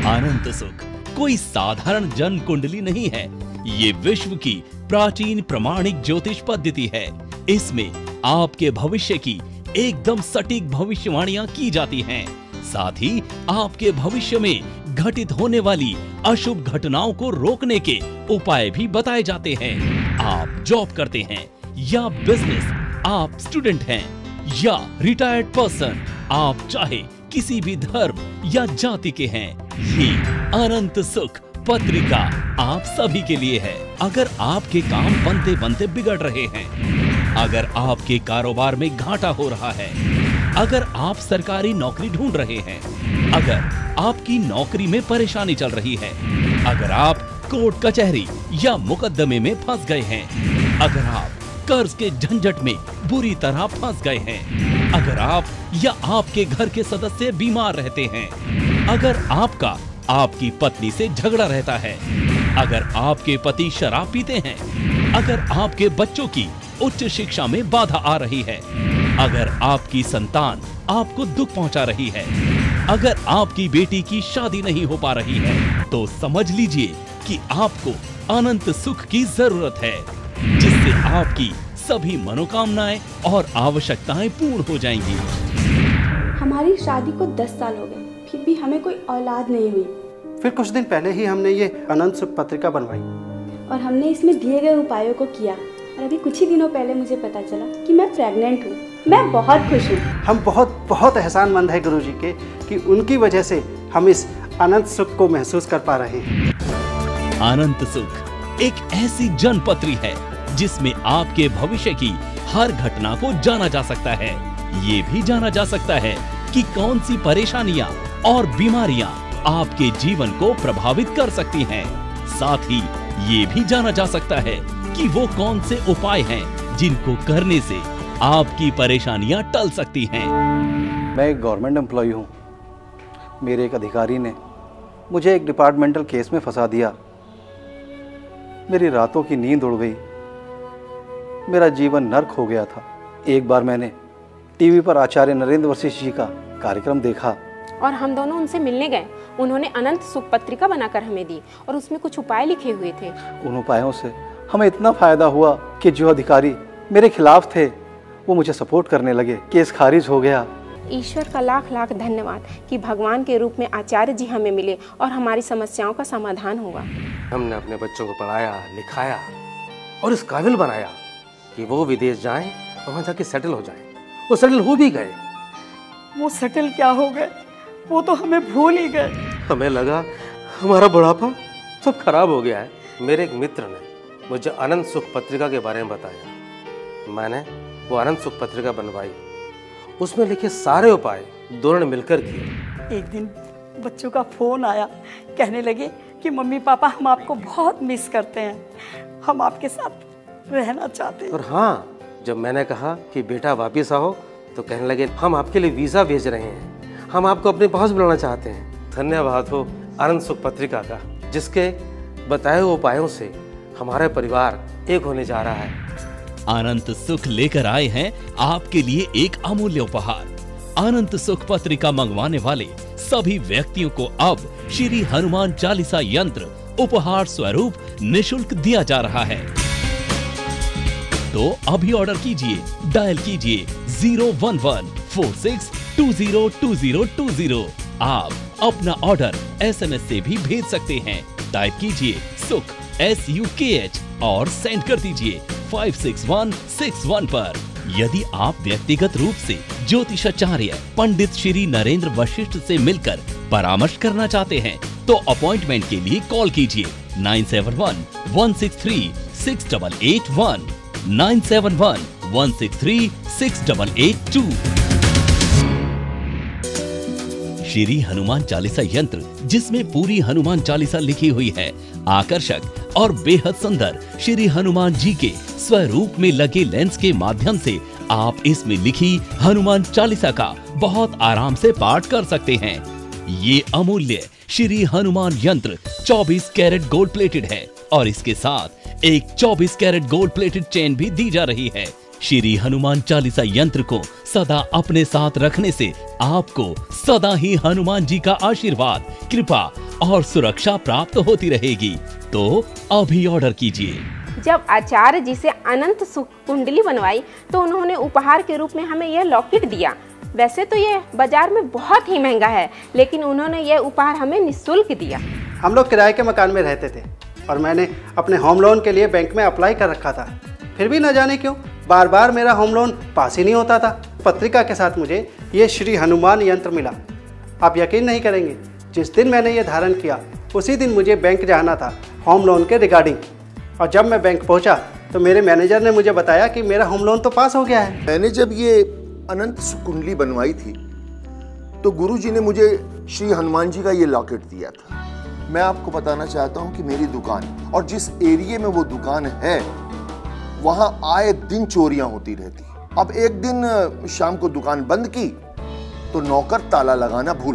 अनंत सुख कोई साधारण जन्म कुंडली नहीं है, ये विश्व की प्राचीन प्रमाणिक ज्योतिष पद्धति है। इसमें आपके भविष्य की एकदम सटीक भविष्यवाणियां की जाती हैं। साथ ही आपके भविष्य में घटित होने वाली अशुभ घटनाओं को रोकने के उपाय भी बताए जाते हैं। आप जॉब करते हैं या बिजनेस, आप स्टूडेंट हैं या रिटायर्ड पर्सन, आप चाहे किसी भी धर्म या जाति के हैं, ये अनंत सुख पत्रिका आप सभी के लिए है। अगर आपके काम बनते बनते बिगड़ रहे हैं, अगर आपके कारोबार में घाटा हो रहा है, अगर आप सरकारी नौकरी ढूंढ रहे हैं, अगर आपकी नौकरी में परेशानी चल रही है, अगर आप कोर्ट कचहरी या मुकदमे में फंस गए हैं, अगर आप कर्ज के झंझट में बुरी तरह फंस गए हैं, अगर आप या आपके घर के सदस्य बीमार रहते हैं, अगर आपकी पत्नी से झगड़ा रहता है, अगर आपके पति शराब पीते हैं, अगर आपके बच्चों की उच्च शिक्षा में बाधा आ रही है, अगर आपकी संतान आपको दुख पहुंचा रही है, अगर आपकी बेटी की शादी नहीं हो पा रही है, तो समझ लीजिए कि आपको अनंत सुख की जरूरत है, जिससे आपकी सभी मनोकामनाएं और आवश्यकताएं पूर्ण हो जाएंगी। हमारी शादी को 10 साल हो गए, फिर भी हमें कोई औलाद नहीं हुई। फिर कुछ दिन पहले ही हमने ये अनंत सुख पत्रिका बनवाई और हमने इसमें दिए गए उपायों को किया और अभी कुछ ही दिनों पहले मुझे पता चला कि मैं प्रेग्नेंट हूँ। मैं बहुत खुश हूँ। हम बहुत एहसानमंद है गुरुजी के कि उनकी वजह से हम इस अनंत सुख को महसूस कर पा रहे हैं। अनंत सुख एक ऐसी जनपत्री है जिसमें आपके भविष्य की हर घटना को जाना जा सकता है। ये भी जाना जा सकता है कि कौन सी परेशानियां और बीमारियां आपके जीवन को प्रभावित कर सकती हैं। साथ ही ये भी जाना जा सकता है कि वो कौन से उपाय हैं जिनको करने से आपकी परेशानियां टल सकती हैं। मैं एक गवर्नमेंट एम्प्लॉय हूँ। मेरे एक अधिकारी ने मुझे एक डिपार्टमेंटल केस में फंसा दिया। मेरी रातों की नींद उड़ गई। मेरा जीवन नर्क हो गया था। एक बार मैंने टीवी पर आचार्य नरेंद्र वशिष्ठ जी का कार्यक्रम देखा और हम दोनों उनसे मिलने गए। उन्होंने अनंत सुख पत्रिका बनाकर हमें दी और उसमें कुछ उपाय लिखे हुए थे। उन उपायों से हमें इतना फायदा हुआ कि जो अधिकारी मेरे खिलाफ थे वो मुझे सपोर्ट करने लगे। केस खारिज हो गया। ईश्वर का लाख लाख धन्यवाद कि भगवान के रूप में आचार्य जी हमें मिले और हमारी समस्याओं का समाधान हुआ। हमने अपने बच्चों को पढ़ाया, लिखाया और इस काबिल बनाया कि वो विदेश जाएं और वहाँ जाके सेटल हो जाएं। वो सेटल हो भी गए। वो सेटल क्या हो गए, वो तो हमें भूल ही गए। हमें लगा हमारा बुढ़ापा सब खराब हो गया है। मेरे एक मित्र ने मुझे अनंत सुख पत्रिका के बारे में बताया। मैंने वो अनंत सुख पत्रिका बनवाई। उसमें लिखे सारे उपाय दोनों ने मिलकर किए। एक दिन बच्चों का फोन आया, कहने लगे कि मम्मी पापा हम आपको बहुत मिस करते हैं, हम आपके साथ रहना चाहते हैं। और हाँ, जब मैंने कहा कि बेटा वापिस आओ तो कहने लगे हम आपके लिए वीज़ा भेज रहे हैं, हम आपको अपने पास बुलाना चाहते हैं। धन्यवाद हो अनंत सुख पत्रिका का, जिसके बताए हुए उपायों से हमारा परिवार एक होने जा रहा है। अनंत सुख लेकर आए हैं आपके लिए एक अमूल्य उपहार। अनंत सुख पत्रिका मंगवाने वाले सभी व्यक्तियों को अब श्री हनुमान चालीसा यंत्र उपहार स्वरूप निःशुल्क दिया जा रहा है। तो अभी ऑर्डर कीजिए, डायल कीजिए 01146202020। आप अपना ऑर्डर SMS से भी भेज सकते हैं। टाइप कीजिए सुख SUKH और सेंड कर दीजिए 56161 पर। यदि आप व्यक्तिगत रूप से ज्योतिषाचार्य पंडित श्री नरेंद्र वशिष्ठ से मिलकर परामर्श करना चाहते हैं तो अपॉइंटमेंट के लिए कॉल कीजिए 9711636881 9711636882। श्री हनुमान चालीसा यंत्र, जिसमें पूरी हनुमान चालीसा लिखी हुई है, आकर्षक और बेहद सुंदर श्री हनुमान जी के स्वरूप में लगे लेंस के माध्यम से आप इसमें लिखी हनुमान चालीसा का बहुत आराम से पाठ कर सकते हैं। ये अमूल्य श्री हनुमान यंत्र 24 कैरेट गोल्ड प्लेटेड है और इसके साथ एक 24 कैरेट गोल्ड प्लेटेड चेन भी दी जा रही है। श्री हनुमान चालीसा यंत्र को सदा अपने साथ रखने से आपको सदा ही हनुमान जी का आशीर्वाद, कृपा और सुरक्षा प्राप्त होती रहेगी। तो अभी ऑर्डर कीजिए। जब आचार्य जी से अनंत सुख कुंडली बनवाई तो उन्होंने उपहार के रूप में हमें यह लॉकेट दिया। वैसे तो ये बाजार में बहुत ही महंगा है, लेकिन उन्होंने यह उपहार हमें निःशुल्क दिया। हम लोग किराए के मकान में रहते थे और मैंने अपने होम लोन के लिए बैंक में अप्लाई कर रखा था। फिर भी न जाने क्यों बार बार मेरा होम लोन पास ही नहीं होता था। पत्रिका के साथ मुझे ये श्री हनुमान यंत्र मिला। आप यकीन नहीं करेंगे, जिस दिन मैंने ये धारण किया उसी दिन मुझे बैंक जाना था होम लोन के रिगार्डिंग। और जब मैं बैंक पहुंचा तो मेरे मैनेजर ने मुझे बताया कि मेरा होम लोन तो पास हो गया है। मैंने जब ये अनंत सुख कुंडली बनवाई थी तो गुरुजी ने मुझे श्री हनुमान जी का ये लॉकेट दिया था। मैं आपको बताना चाहता हूँ कि मेरी दुकान और जिस एरिया में वो दुकान है वहां आए दिन चोरियां होती रहती। अब एक दिन शाम को दुकान बंद की तो नौकर ताला लगाना भूल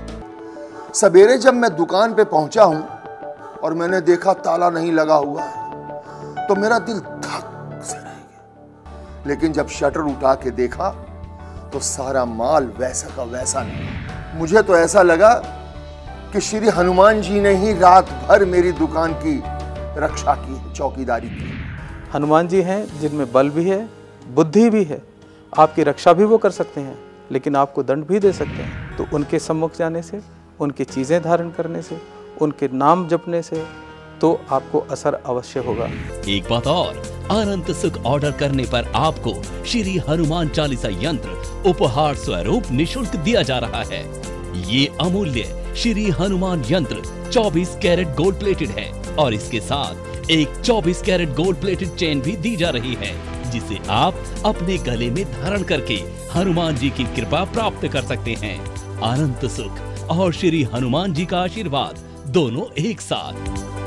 गया। सवेरे जब मैं दुकान पे पहुंचा हूं और मैंने देखा ताला नहीं लगा हुआ है तो मेरा दिल धक से रह गया। लेकिन जब शटर उठा के देखा तो सारा माल वैसा का वैसा नहीं। मुझे तो ऐसा लगा कि श्री हनुमान जी ने ही रात भर मेरी दुकान की रक्षा की, चौकीदारी की। हनुमान जी हैं जिनमें बल भी है, बुद्धि भी है। आपकी रक्षा भी वो कर सकते हैं, लेकिन आपको दंड भी दे सकते हैं। तो उनके सम्मुख जाने से, उनकी चीज़ें धारण करने से, उनके नाम जपने से तो आपको असर अवश्य होगा। एक बात और, अनंत सुख ऑर्डर करने पर आपको श्री हनुमान चालीसा यंत्र उपहार स्वरूप निःशुल्क दिया जा रहा है। ये अमूल्य श्री हनुमान यंत्र 24 कैरेट गोल्ड प्लेटेड है और इसके साथ एक 24 कैरेट गोल्ड प्लेटेड चेन भी दी जा रही है, जिसे आप अपने गले में धारण करके हनुमान जी की कृपा प्राप्त कर सकते हैं। अनंत सुख और श्री हनुमान जी का आशीर्वाद दोनों एक साथ।